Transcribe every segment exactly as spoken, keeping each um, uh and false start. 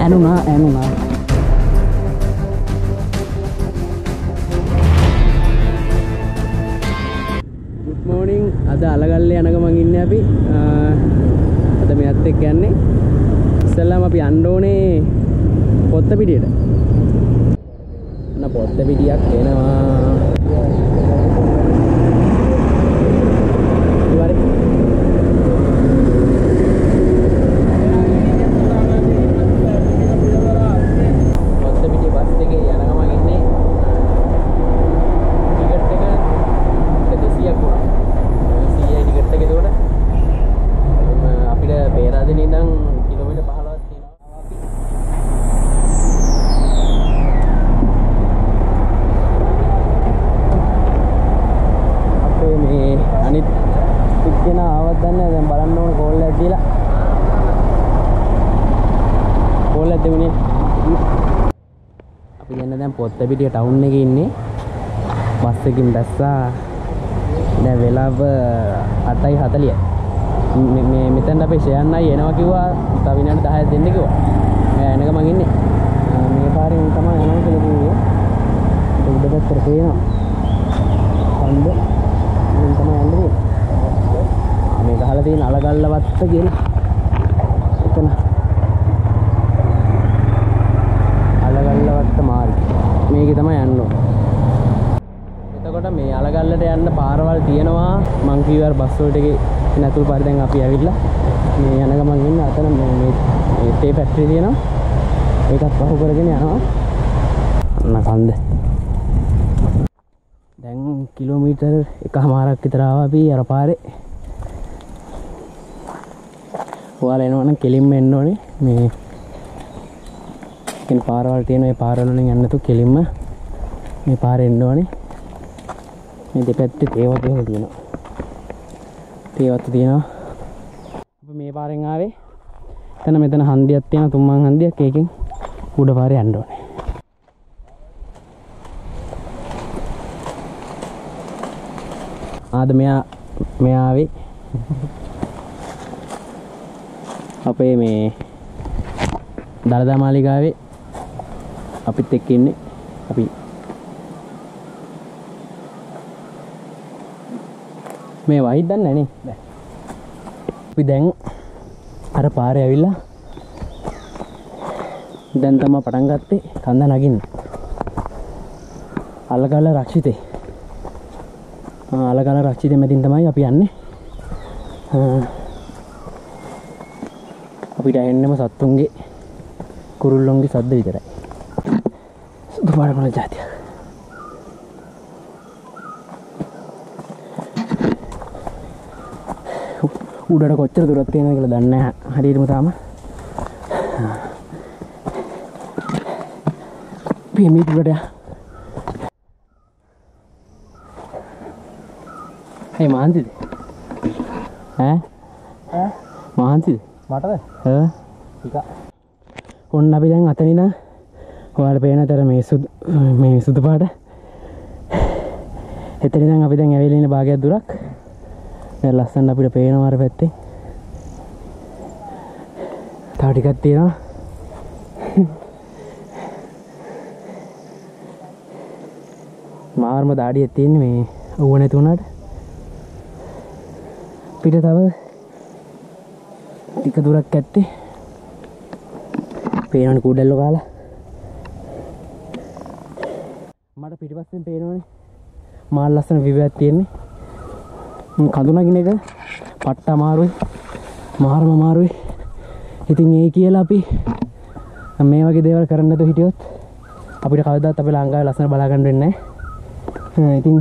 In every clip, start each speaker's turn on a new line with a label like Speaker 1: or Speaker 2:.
Speaker 1: ඇනුනා ඇනුනා good morning අද අලගල්ලේ යන ගමන් ඉන්නේ අපි අද මෙයත් එක්ක යන්නේ ඉස්සෙල්ලාම අපි යන්න ඕනේ පොත්ත පිටියට අන්න පොත්ත පිටියක් එනවා පොත්ත පිටිය ටවුන් එකේ ඉන්නේ බස් එකකින් දැස්සා දැන් වෙලාව අටයි හතලියයි මේ මෙතෙන් අපේ ෂයන්නයි එනවා කිව්වා තව විනාඩි දහයක් දෙන්න කිව්වා මම එනක මං ඉන්නේ මේ පාරෙන් තමයි යනවා කියලා කිව්වේ උඩ පැත්තට පේනවා කන්ද මම තමයි යන්නේ මේ ගහලා තියෙන අලගල්ල වත්ත කියලා එතන අලගල්ල වත්ත මාර්ගය මේකේ තමයි යන්න ඕනේ. එතකොට මේ අලගල්ලට යන්න පාරවල් තියෙනවා. මං කිව්වා බස් වලට එකේ නැතුළු පාර දැන් අපි ඇවිල්ලා මේ යන ගමන් ඉන්න අතන මේ මේ තේ ෆැක්ටරි තියෙනවා. ඒකත් පහු කරගෙන යනවා. අන්න කන්ද. දැන් කිලෝමීටර් එකමාරක් විතර ආවා අපි අර පාරේ. ඔයාලා එනවනම් කෙලින්ම එන්න ඕනේ. මේ කෙන පාරවල් තියෙන මේ පාරවල වලින් යන්න තු කෙලින්ම මේ පාරේ එන්න ඕනේ මේ දෙපැත්තේ තේවත එහෙම තියෙනවා තේවත තියෙනවා අපි මේ පාරෙන් ආවේ එතන මෙතන හන්දියක් තියෙනවා තුම්මන් හන්දියක් ඒකෙන් උඩ පාරේ යන්න ඕනේ ආද මෙයා මෙයා ආවේ අපේ මේ දලදා මාලිගාවේ අපිත් එක්ක ඉන්නේ අපි මේ වහිත් දන්නේ නැහැ නේ අපි දැන් අර පාරේ ඇවිල්ලා දැන් තමයි පටන් ගත්තේ කන්ද නගින්න අලගල රක්ෂිතේ ආ අලගල රක්ෂිතේ මැදින් තමයි අපි යන්නේ අපිට එන්නෙම සත්තුන්ගේ කුරුල්ලොන්ගේ සද්ද විතරයි දුපාර මොන જાතිය උඩට කොච්චර දුරක් තියෙනවද කියලා දන්නේ නැහැ හරියටම තාම පියමි උඩට හේ මාන්තිද ඈ ඈ මාන්තිද මටද ඈ ටික ඔන්න අපි දැන් අතනින් ඔයාලට පේනතර මේ සුදු මේ සුදු පාට එතන ඉඳන් අපි දැන් ඇවිල්ලා ඉන්න භාගයක් දුරක් දැන් ලස්සන අපිට පේනවා අර පැත්තේ තව ටිකක් තියෙනවා මාර්ම දාඩියක් තියෙන්නේ මේ ඌව නැති උනාට පිට තව ටික දුරක් ඇත්තේ පේනවනේ කුඩල්ලෝ කාලා මට පිටිපස්සෙන් පේනවනේ මාල් ලස්සන විවයක් තියෙන්නේ කඳු නගින එක පට්ට අමාරුයි මාරම අමාරුයි ඉතින් ඒ කියලා අපි මේ වගේ දේවල් කරන්න නැතුව හිටියොත් අපිට කවදාවත් අපේ ලංකාවේ ලස්සන බලා ගන්න වෙන්නේ නැහැ ඉතින්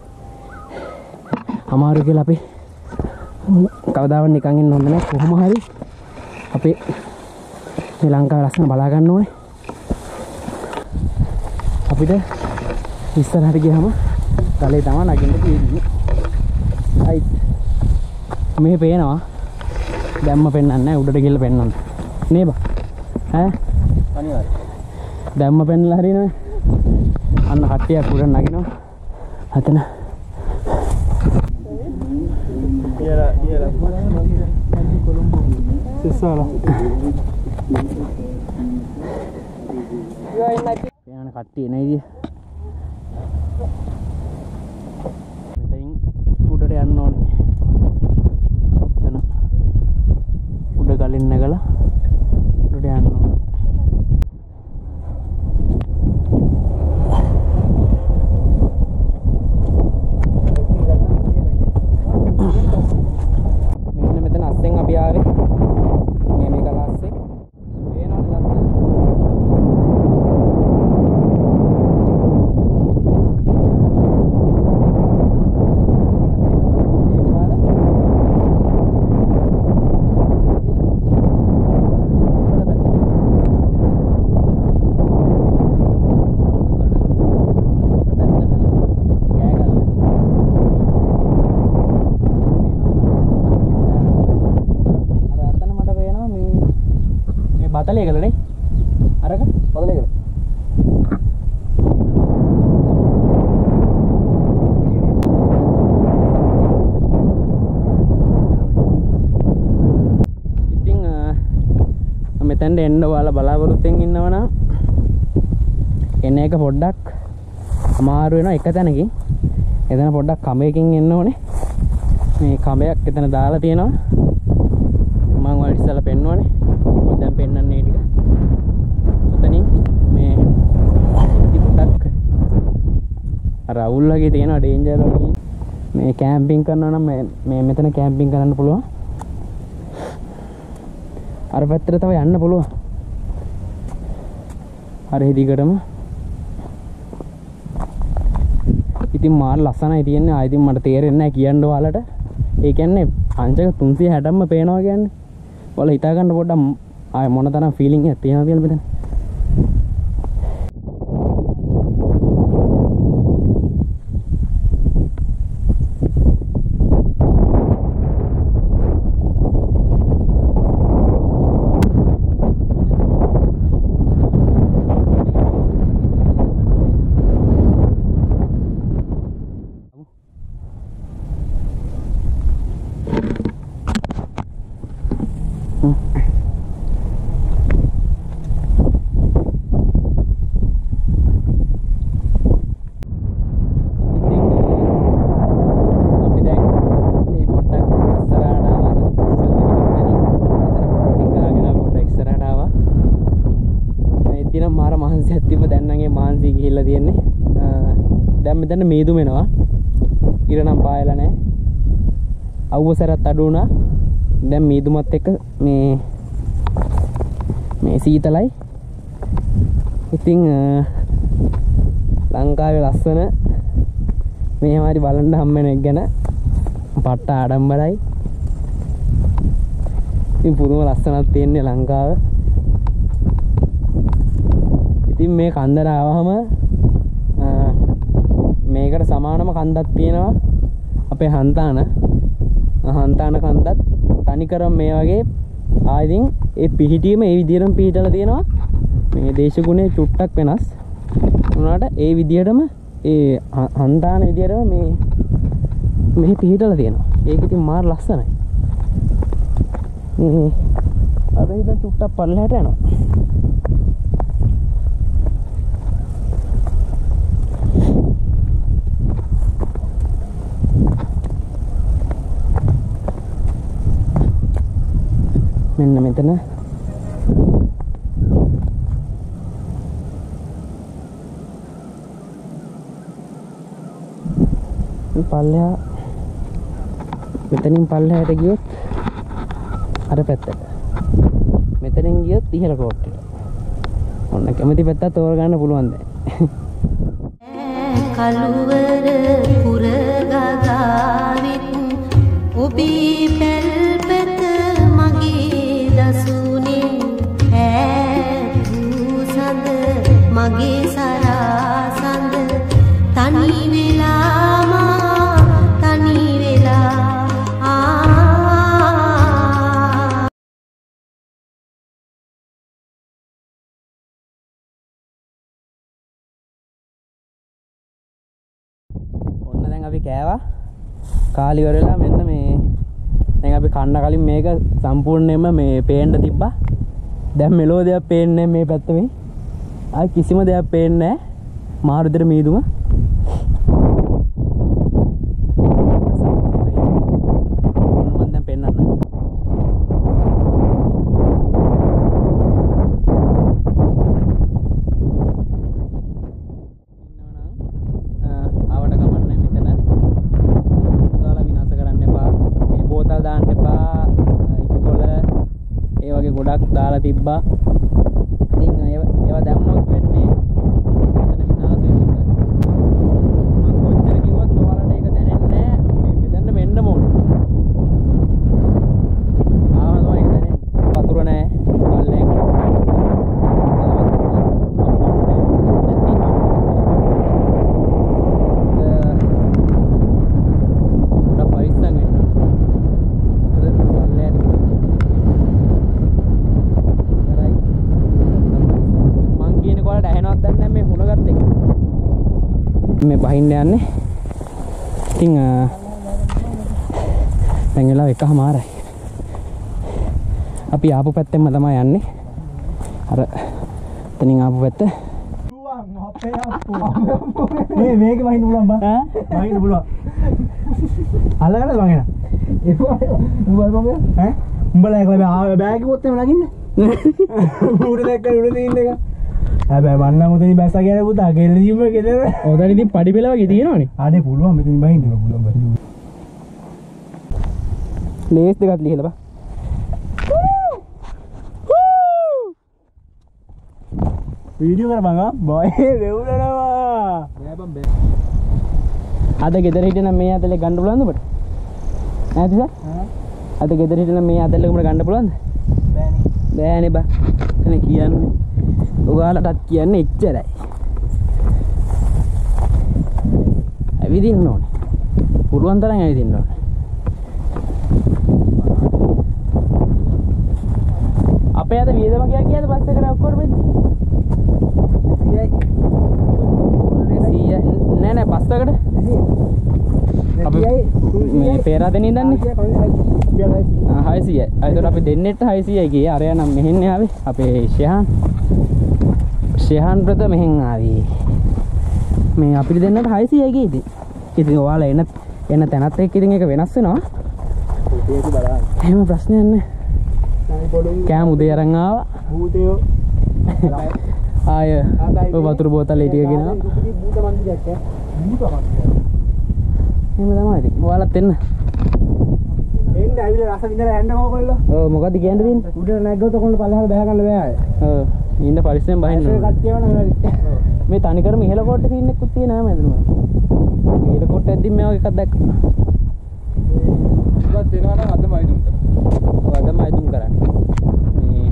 Speaker 1: අමාරු කියලා අපි කවදාවත් නිකන් ඉන්න හොඳ නැහැ කොහොම හරි අපේ මේ ලංකාවේ ලස්සන බලා ගන්න ඕනේ අපිට ඉස්සරහට ගියාම කලේ තමයි නගින්න තියෙන්නේ අයි මේ පේනවා දැම්ම පෙන්නන්නේ නැහැ උඩට ගිහලා පෙන්නන්න නේ බා ඈ අනිවාර්ය දැම්ම පෙන්නලා හරියනේ අන්න කට්ටියක් උඩ නගිනවා අතන ඉයලා ඉයලා කොළඹ සිස්සාලා යන කට්ටිය නේද? මෙතනින් උඩට යන්න ඕනේ. එතන උඩ ගලින් නැගලා උඩට යන්න ඕනේ. මෙන්න මෙතන අස්සෙන් අපි ආවේ. මේ මේක ලස්සේ. පේනවනේ ලස්සේ. बतले गल नहीं अरे का बतले गल ඉතින් මෙතෙන්ට එන්න ඔයාලා බලාපොරොත්තුෙන් ඉන්නවනම් එන එක පොඩ්ඩක් අමාරු වෙනවා එක තැනකින්. එතන පොඩ්ඩක් කඹයකින් එන්න ඕනේ. මේ කඹයක් එතන දාලා තියෙනවා. මම ඔයාලට ඉස්සලා පෙන්වන්නේ. දැන් පෙන්නන්නේ ටික. ඔතනින් මේ ඉති පොඩක් අර අවුල් වගේ තියෙනවා ඩේන්ජර් වගේ. මේ කැම්පින් කරනවා නම් මේ මෙතන කැම්පින් කරන්න පුළුවන්. අර පැත්තට තව යන්න පුළුවන්. අර හිදිකටම. ඉතින් මාර ලස්සනයි තියෙන්නේ. ආ ඉතින් මට තේරෙන්නේ නැහැ කියන්න ඔයාලට. ඒ කියන්නේ අංශක තුන්සිය හැටක්ම පේනවා කියන්නේ. ඔයාලා හිතා ගන්න පොඩ්ඩක් ආය මොන තරම් ෆීලිං එකක් තියෙනවද කියලා මෙතන. දැන් මෙතන මේදුම එනවා. ඉර නම් පායලා නැහැ. අවුවසරත් අඩු වුණා. දැන් මේදුමත් එක්ක මේ මේ සීතලයි. ඉතින් ලංකාවේ ලස්සන මේ හමාරි බලන්න හම්බෙන එක ගැන පට්ට ආඩම්බරයි. ඉතින් පුදුම ලස්සනක් තියෙන්නේ ලංකාව. ඉතින් මේ කන්දර ආවහම මේකට සමානම කන්දක් තියෙනවා අපේ හන්තාන. හන්තාන කන්දත් තනිකරම මේ වගේ ආයිදින් ඒ පිහිටීම ඒ විදිහටම පිහිටලා තියෙනවා. මේ දේශගුණේ චුට්ටක් වෙනස් වුණාට ඒ විදිහටම ඒ හන්තාන විදිහටම මේ මෙහි පිහිටලා තියෙනවා. ඒක ඉතින් මාර ලස්සනයි. මේ අර ඉතින් චුට්ටක් පල්ලෙහාට යනවා. මෙන්න මෙතන පල්ලෙහා මෙතනින් පල්ලෙහාට ගියොත් අර පැත්තට මෙතනින් ගියොත් ඉහළ කෝට්ටේට. ඔන්න කැමති පැත්ත තෝරගන්න පුළුවන් දැන්. කලුවර පුරගගාවිත් ඔබී පැල්පත මගේ දසුනේ ඈ සඳ මගේ සරසඳ තනි වෙලා මා තනි වෙලා ආ ඔන්න දැන් අපි කෑවා. කාලි ඉවරලා මෙන්න මේ දැන් අපි කන්න කලින් මේක සම්පූර්ණයෙන්ම මේ පේන්න තිබ්බා. දැන් මෙලෝ දෙයක් පේන්නේ මේ පැත්ත මේ. ආයි කිසිම දෙයක් පේන්නේ නැහැ මාරු විතර මීදුම මම දැන් පෙන්නන්න ගොඩක් දාලා තිබ්බා. ඉතින් ඒවා දැම්මොත් වෙන්නේ මෙතන විනාශ වෙන එක. මම කොච්චර කිව්වත් ඔයාලට ඒක දැනෙන්නේ නැහැ. මේ මෙතන මෙන්න ඕන. ආවම තමයි ඒක දැනෙන්නේ. වතුර නැහැ. පල්ලෙන්. මේ බහින්න යන්නේ. ඉතින් දැන් වෙලාව එකමාරයි. අපි ආපු පැත්තෙන්ම තමයි යන්නේ. අර එතනින් ආපු පැත්ත. මේ මේක බහින්න පුළුවන් බං. ඈ බහින්න පුළුවන්. අල්ලගන්නද බං එන? ඒක උඹ බං ඈ උඹලා ඒක බෑග් එකත් එම නගින්න. ඌට දැක්කම උඩ තියෙන එක. හැබැයි මන්නම් උතනින් බැස්සා කියලා පුතා ගෙල්ලීම ගෙදර. ඔතන ඉතින් පඩි පෙළ වගේ තියෙනවනේ. අනේ පුළුවන් මෙතනින් බහින්න පුළුවන් බහින්න. ලේස් දෙකක් ලිහලා බා. වීඩියෝ කර බං ආ බය වෙවුලනවා. බෑ බං බෑ. අද ගෙදර හිටියනම් මේ ඇතලේ ගන්න පුළුවන්ද ඔබට? ඈ තිසා? ඈ. අද ගෙදර හිටියනම් මේ ඇතලේ උඹට ගන්න පුළුවන්ද? බෑනේ. බෑනේ බා. එතන කියන්නේ. ඔයාලටත් කියන්නේ එච්චරයි. ඇවිදින්න ඕනේ. පුළුවන් තරම් ඇවිදින්න ඕනේ. අපේ අද වියදම කියලා කියද්දි බස් එකට ඔක්කොම වෙන්නේ. සීයයි. නෑ නෑ බස් එකට. අපි මේ පෙරාදෙනින් ඉඳන්නේ. හයසීයයි. ඒතකොට අපි දෙන්නෙට හයසීයයි ගියේ. අරයා නම් මෙහෙන් ආවේ. අපේ ශයහන්. ශයහන් ප්‍රත මෙහෙන් ආවේ. මේ අපිට දෙන්නට හයසීයයි ගියේ ඉතින්. ඉතින් ඔයාලා එන එන තැනත් එක්ක ඉතින් ඒක වෙනස් වෙනවා. ඒක බලන්න. එහෙම ප්‍රශ්නයක් නෑ. කෑම උදේ අරන් ආවා. භූතයෝ. ආය ඔය වතුර බෝතල් ටිකගෙන ආවා. භූත මන්දිරයක් ඈ. භූත මන්දිරයක්. එහෙම තමයි ඉතින්. ඔයාලත් එන්න. එන්න ඇවිල්ලා රස විඳලා යන්න මොකල්ලා. ඔව් මොකද්ද කියන්න තියෙන්නේ? උඩට නැග්ගොත් කොල්ල පල්ලෙහාට බහ ගන්න බෑ. ඔව්. ඉන්න පරිස්සමෙන් බහින්න ඕනේ. කට්ටියව නෑ. මේ තනිකරම ඉහළ කොට්ටේ සීන් එකකුත් තියෙනවා නේද මම. ඉහළ කොට්ටේ ඇද්දි මේ වගේ එකක් දැක්කා. ඉවත් වෙනවා නම් අදම අයිදුම් කරා. ඔව් අදම අයිදුම් කරා. මේ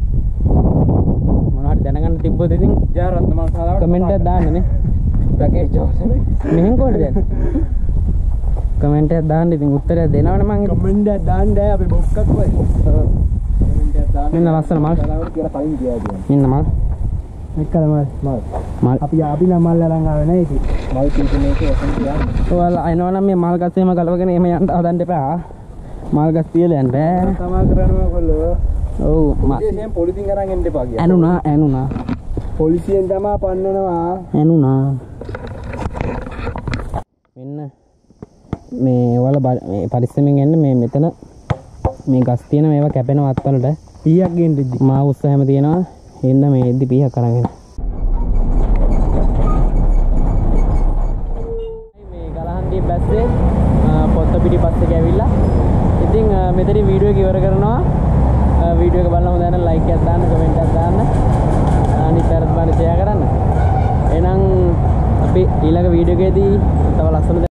Speaker 1: මොනවද දැනගන්න තිබ්බොත් ඉතින් ජයරත්න මම සාදාවට කමෙන්ට් එකක් දාන්න නේ. රකේෂ් ජෝසප්. මෙහෙන් කොහෙද යන්නේ? කමෙන්ට් එකක් දාන්න ඉතින් උත්තරයක් දෙනවනේ මං. කමෙන්ට් එකක් දාන්න බෑ අපි බොක්කක් වයි. ඔව්. මෙන්න ලස්සන මල් කියලා කලින් ගියා මෙන්න මල් එක්කල මල් මල් මල් අපි අපි නම් මල් අරන් ආවේ නෑ ඉතින් මල් කීපෙ මේක වසන් කියන්නේ ඔයාලා එනවනම් මේ මල් ගස් එහෙම ගලවගෙන එහෙම යන්න හදන්න එපා මල් ගස් තියලා යන්න බෑ තමා කරනවා කොල්ලෝ ඔව් මල් එහෙම පොලිසියෙන් අරන් එන්න එපා කියලා ඇනුණා ඇනුණා පොලිසියෙන් තමයි පන්නනවා ඇනුණා මෙන්න මේ ඔයාලා මේ පරිස්සමෙන් එන්න මේ මෙතන මේ ගස් තියෙන මේවා කැපෙනවා අත්වලට පීයක් ගෙන්න ඉද්දි මා උස්සහැම තියෙනවා එන්න මේ ඉද්දි පීයක් අරගෙන මේ ගලහන්දී බැස්සේ පොත්ත පිටි පස්සේ ගෑවිලා ඉතින් මෙතනින් වීඩියෝ එක ඉවර කරනවා වීඩියෝ එක බලන්න හොඳ නම් ලයික් එකක් දාන්න කමෙන්ට් එකක් දාන්න අනිත් අයත් බලන්න ෂෙයා කරන්න එහෙනම් අපි ඊළඟ වීඩියෝ එකේදී තව ලස්සන